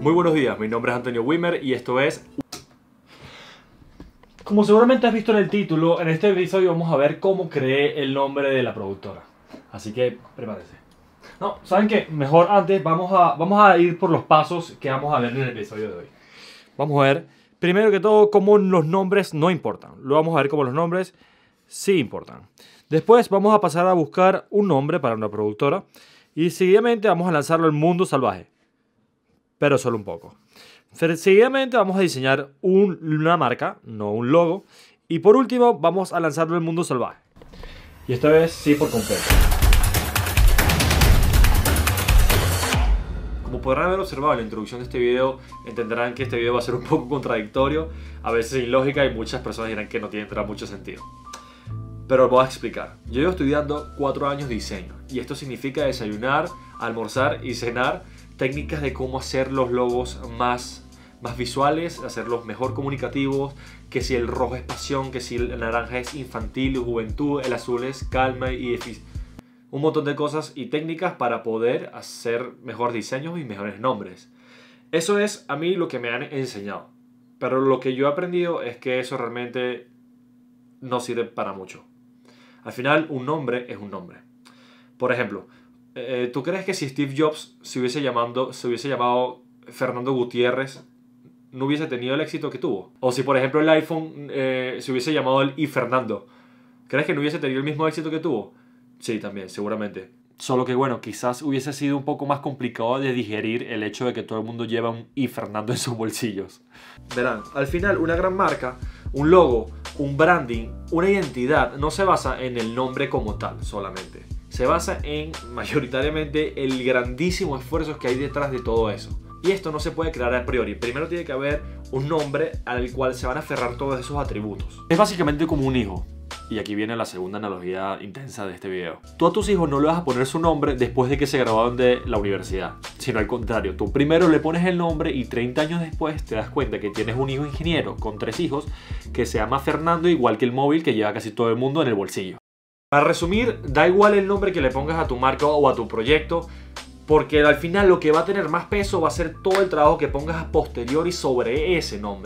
Muy buenos días, mi nombre es Antonio Wimmer y esto es... Como seguramente has visto en el título, en este episodio vamos a ver cómo creé el nombre de la productora. Así que prepárense. No, ¿saben qué? Mejor antes vamos a ir por los pasos que vamos a ver en el episodio de hoy. Vamos a ver, primero que todo, cómo los nombres no importan. Luego vamos a ver cómo los nombres sí importan. Después vamos a pasar a buscar un nombre para una productora. Y seguidamente vamos a lanzarlo al mundo salvaje. Pero solo un poco. Seguidamente vamos a diseñar una marca, no un logo. Y por último vamos a lanzarlo al mundo salvaje. Y esta vez sí por completo. Como podrán haber observado en la introducción de este video, entenderán que este video va a ser un poco contradictorio, a veces ilógica y muchas personas dirán que no tendrá mucho sentido. Pero os voy a explicar. Yo llevo estudiando 4 años de diseño y esto significa desayunar, almorzar y cenar técnicas de cómo hacer los logos más visuales, hacerlos mejor comunicativos, que si el rojo es pasión, que si el naranja es infantil y juventud, el azul es calma y un montón de cosas y técnicas para poder hacer mejores diseños y mejores nombres. Eso es a mí lo que me han enseñado, pero lo que yo he aprendido es que eso realmente no sirve para mucho. Al final, un nombre es un nombre. Por ejemplo, ¿tú crees que si Steve Jobs se hubiese llamado Fernando Gutiérrez, no hubiese tenido el éxito que tuvo? O si, por ejemplo, el iPhone se hubiese llamado el iFernando, ¿crees que no hubiese tenido el mismo éxito que tuvo? Sí, también, seguramente. Solo que, bueno, quizás hubiese sido un poco más complicado de digerir el hecho de que todo el mundo lleva un iFernando en sus bolsillos. Verán, al final, una gran marca, un logo, un branding, una identidad no se basa en el nombre como tal solamente. Se basa en mayoritariamente el grandísimo esfuerzo que hay detrás de todo eso. Y esto no se puede crear a priori. Primero tiene que haber un nombre al cual se van a aferrar todos esos atributos. Es básicamente como un hijo. Y aquí viene la segunda analogía intensa de este video. Tú a tus hijos no le vas a poner su nombre después de que se graduaron de la universidad, sino al contrario. Tú primero le pones el nombre y 30 años después te das cuenta que tienes un hijo ingeniero con 3 hijos que se llama Fernando, igual que el móvil que lleva casi todo el mundo en el bolsillo. Para resumir, da igual el nombre que le pongas a tu marca o a tu proyecto, porque al final lo que va a tener más peso va a ser todo el trabajo que pongas a posteriori sobre ese nombre.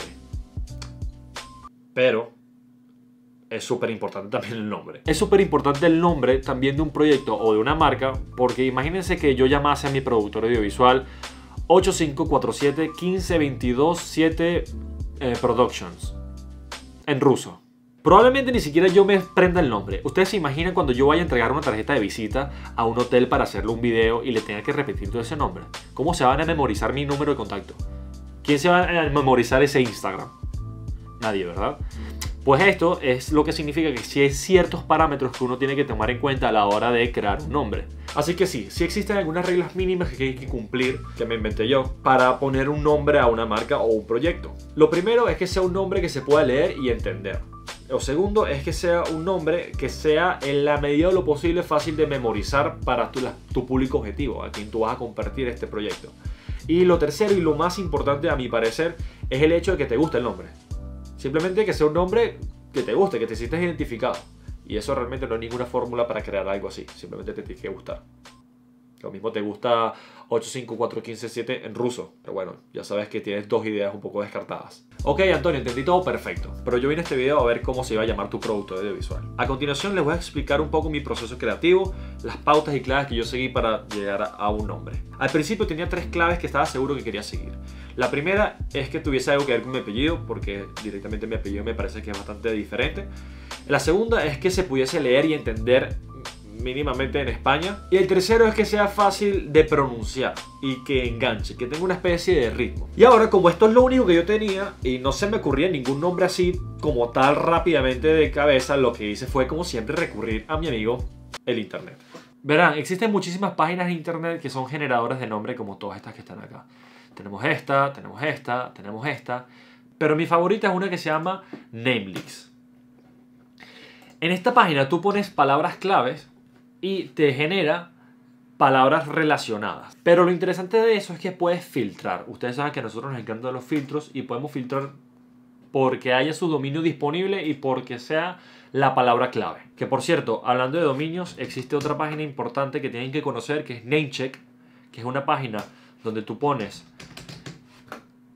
Pero es súper importante también el nombre. Es súper importante el nombre también de un proyecto o de una marca, porque imagínense que yo llamase a mi productor audiovisual 8547 1522 7 Productions en ruso. Probablemente ni siquiera yo me prenda el nombre. Ustedes se imaginan cuando yo vaya a entregar una tarjeta de visita a un hotel para hacerle un video y le tenga que repetir todo ese nombre. ¿Cómo se van a memorizar mi número de contacto? ¿Quién se va a memorizar ese Instagram? Nadie, ¿verdad? Pues esto es lo que significa que sí hay ciertos parámetros que uno tiene que tomar en cuenta a la hora de crear un nombre. Así que sí existen algunas reglas mínimas que hay que cumplir, que me inventé yo, para poner un nombre a una marca o un proyecto. Lo primero es que sea un nombre que se pueda leer y entender. Lo segundo es que sea un nombre que sea en la medida de lo posible fácil de memorizar para tu público objetivo, a quien tú vas a compartir este proyecto. Y lo tercero y lo más importante a mi parecer es el hecho de que te guste el nombre. Simplemente que sea un nombre que te guste, que te sientas identificado. Y eso realmente no es ninguna fórmula para crear algo así. Simplemente te tiene que gustar. Lo mismo te gusta 854157 en ruso. Pero bueno, ya sabes que tienes 2 ideas un poco descartadas. Ok, Antonio, entendí todo perfecto. Pero yo vine a este video a ver cómo se iba a llamar tu producto audiovisual. A continuación les voy a explicar un poco mi proceso creativo, las pautas y claves que yo seguí para llegar a un nombre. Al principio tenía 3 claves que estaba seguro que quería seguir. La primera es que tuviese algo que ver con mi apellido, porque directamente mi apellido me parece que es bastante diferente. La segunda es que se pudiese leer y entender mínimamente en España. Y el tercero es que sea fácil de pronunciar y que enganche, que tenga una especie de ritmo. Y ahora, como esto es lo único que yo tenía y no se me ocurría ningún nombre así como tal rápidamente de cabeza, lo que hice fue, como siempre, recurrir a mi amigo el internet. Verán, existen muchísimas páginas de internet que son generadoras de nombre, como todas estas que están acá. Tenemos esta, tenemos esta, tenemos esta, pero mi favorita es una que se llama Namelix. En esta página tú pones palabras claves y te genera palabras relacionadas. Pero lo interesante de eso es que puedes filtrar. Ustedes saben que a nosotros nos encantan los filtros y podemos filtrar porque haya su dominio disponible y porque sea la palabra clave. Que por cierto, hablando de dominios, existe otra página importante que tienen que conocer, que es Namecheck, que es una página donde tú pones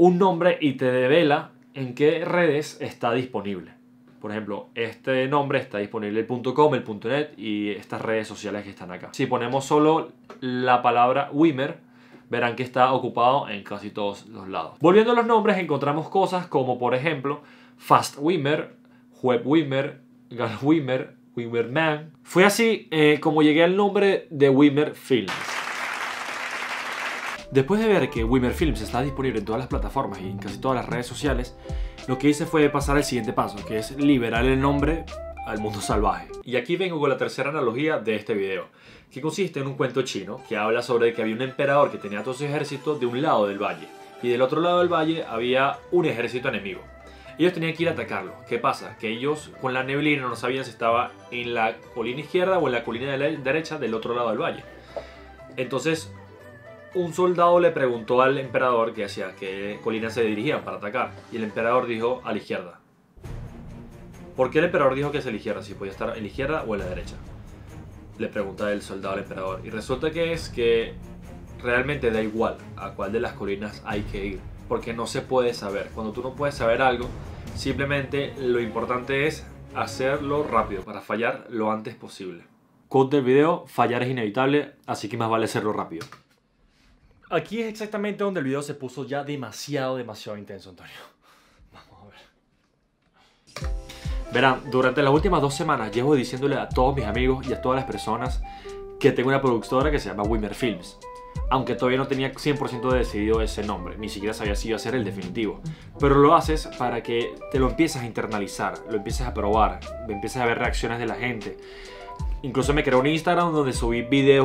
un nombre y te devela en qué redes está disponible. Por ejemplo, este nombre está disponible el .com, el .net y estas redes sociales que están acá. Si ponemos solo la palabra Wimmer, verán que está ocupado en casi todos los lados. Volviendo a los nombres, encontramos cosas como, por ejemplo, Fast Wimmer, Web Wimmer, Gal Wimmer, Wimmerman. Fue así como llegué al nombre de Wimmer Films. Después de ver que Wimmer Films está disponible en todas las plataformas y en casi todas las redes sociales, lo que hice fue pasar al siguiente paso, que es liberar el nombre al mundo salvaje. Y aquí vengo con la tercera analogía de este video, que consiste en un cuento chino que habla sobre que había un emperador que tenía todo su ejército de un lado del valle, y del otro lado del valle había un ejército enemigo. Ellos tenían que ir a atacarlo. ¿Qué pasa? Que ellos con la neblina no sabían si estaba en la colina izquierda o en la colina derecha del otro lado del valle. Entonces, un soldado le preguntó al emperador que hacia qué colina se dirigían para atacar. Y el emperador dijo a la izquierda. ¿Por qué el emperador dijo que es a la izquierda? Si podía estar en la izquierda o en la derecha. Le pregunta el soldado al emperador. Y resulta que es que realmente da igual a cuál de las colinas hay que ir. Porque no se puede saber. Cuando tú no puedes saber algo, simplemente lo importante es hacerlo rápido para fallar lo antes posible. Quote del video: fallar es inevitable, así que más vale hacerlo rápido. Aquí es exactamente donde el video se puso ya demasiado intenso, Antonio. Vamos a ver. Verán, durante las últimas 2 semanas llevo diciéndole a todos mis amigos y a todas las personas que tengo una productora que se llama Wimmer Films. Aunque todavía no tenía 100% decidido ese nombre, ni siquiera sabía si iba a ser el definitivo. Pero lo haces para que te lo empieces a internalizar, lo empieces a probar, empieces a ver reacciones de la gente. Incluso me creé un Instagram donde subí videos.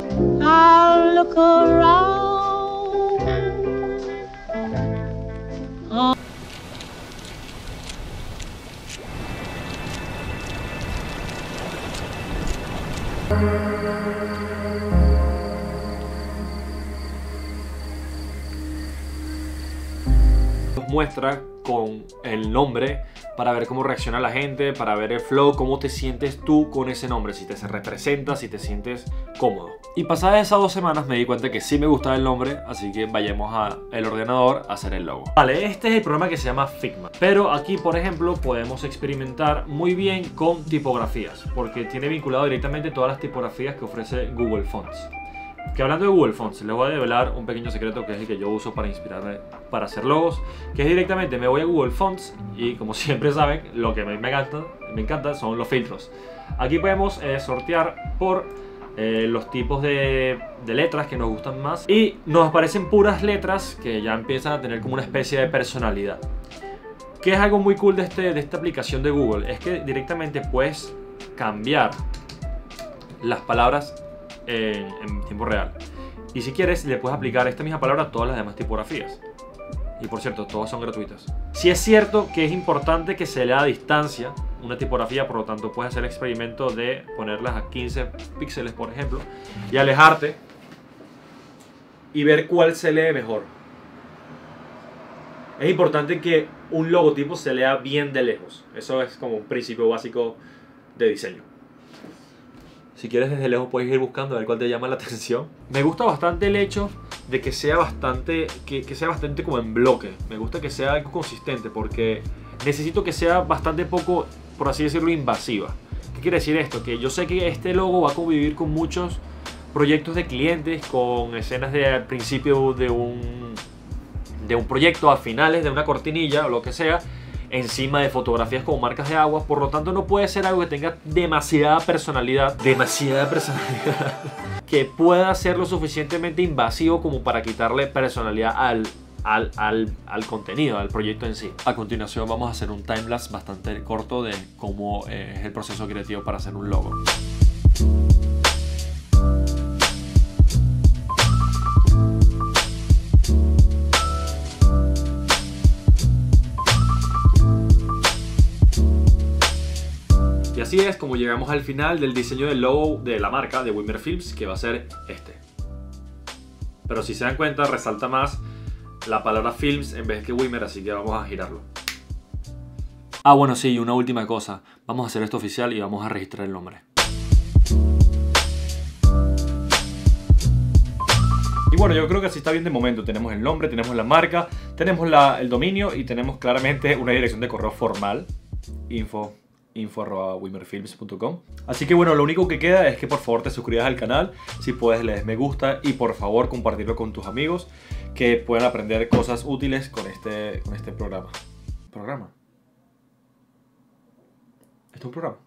Muestra con el nombre para ver cómo reacciona la gente, para ver el flow, cómo te sientes tú con ese nombre, si te representa, si te sientes cómodo. Y pasadas esas 2 semanas me di cuenta que sí me gustaba el nombre, así que vayamos al ordenador a hacer el logo. Vale, este es el programa que se llama Figma. Pero aquí, por ejemplo, podemos experimentar muy bien con tipografías, porque tiene vinculado directamente todas las tipografías que ofrece Google Fonts. Que hablando de Google Fonts, les voy a develar un pequeño secreto que es el que yo uso para inspirarme para hacer logos, que es directamente me voy a Google Fonts y, como siempre saben, lo que me encanta son los filtros. Aquí podemos sortear por los tipos de letras que nos gustan más y nos aparecen puras letras que ya empiezan a tener como una especie de personalidad. Que es algo muy cool de esta aplicación de Google, es que directamente puedes cambiar las palabras en tiempo real. Y si quieres, le puedes aplicar esta misma palabra a todas las demás tipografías. Y por cierto, todas son gratuitas. Sí es cierto que es importante que se lea a distancia una tipografía, por lo tanto puedes hacer el experimento de ponerlas a 15 píxeles, por ejemplo, y alejarte y ver cuál se lee mejor. Es importante que un logotipo se lea bien de lejos. Eso es como un principio básico de diseño. Si quieres, desde lejos puedes ir buscando a ver cuál te llama la atención. Me gusta bastante el hecho de que sea bastante, que sea bastante como en bloque. Me gusta que sea algo consistente porque necesito que sea bastante poco, por así decirlo, invasiva. ¿Qué quiere decir esto? Que yo sé que este logo va a convivir con muchos proyectos de clientes, con escenas de al principio de un proyecto, a finales de una cortinilla o lo que sea, encima de fotografías como marcas de agua. Por lo tanto, no puede ser algo que tenga demasiada personalidad que pueda ser lo suficientemente invasivo como para quitarle personalidad al contenido, al proyecto en sí. A continuación vamos a hacer un timelapse bastante corto de cómo es el proceso creativo para hacer un logo. Y así es como llegamos al final del diseño del logo de la marca de Wimmer Films, que va a ser este. Pero si se dan cuenta, resalta más la palabra Films en vez que Wimmer, así que vamos a girarlo. Ah, bueno, sí, y una última cosa. Vamos a hacer esto oficial y vamos a registrar el nombre. Y bueno, yo creo que así está bien de momento. Tenemos el nombre, tenemos la marca, tenemos el dominio y tenemos claramente una dirección de correo formal. info@wimmerfilms.com. Así que bueno, lo único que queda es que por favor te suscribas al canal, si puedes le des me gusta y por favor compartirlo con tus amigos que puedan aprender cosas útiles con este programa. ¿Programa? ¿Esto es un programa?